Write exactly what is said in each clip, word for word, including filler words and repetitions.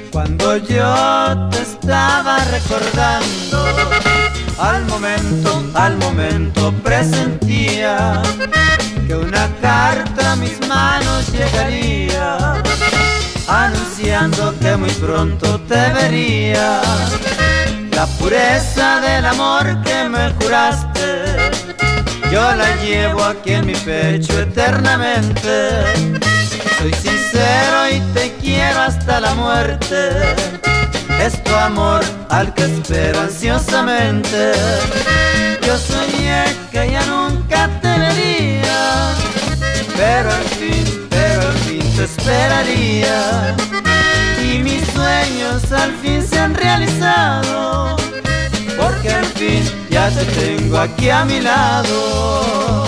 Cuando yo te estaba recordando, al momento, al momento presentía que una carta a mis manos llegaría, anunciando que muy pronto te vería. La pureza del amor que me juraste, yo la llevo aquí en mi pecho eternamente. Soy sincero y te quiero hasta la muerte, es tu amor al que espero ansiosamente. Yo soñé que ya nunca te vería, pero al fin, pero al fin te esperaría. Y mis sueños al fin se han realizado, porque al fin ya te tengo aquí a mi lado.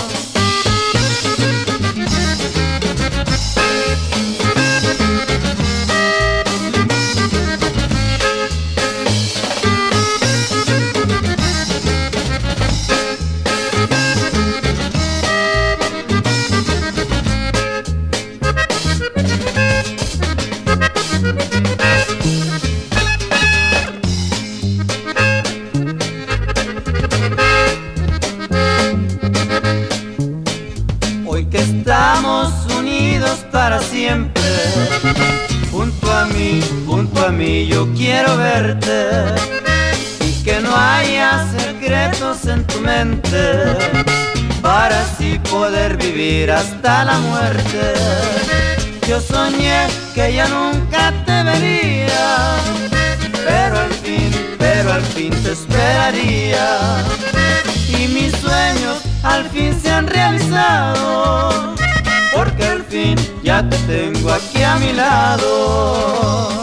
Hoy que estamos unidos para siempre, junto a mí, junto a mí yo quiero verte, y que no haya secretos en tu mente, para así poder vivir hasta la muerte. Yo soñé que ya nunca te vería, pero al fin, pero al fin te esperaría. Y mis sueños al fin se han realizado, porque al fin ya te tengo aquí a mi lado.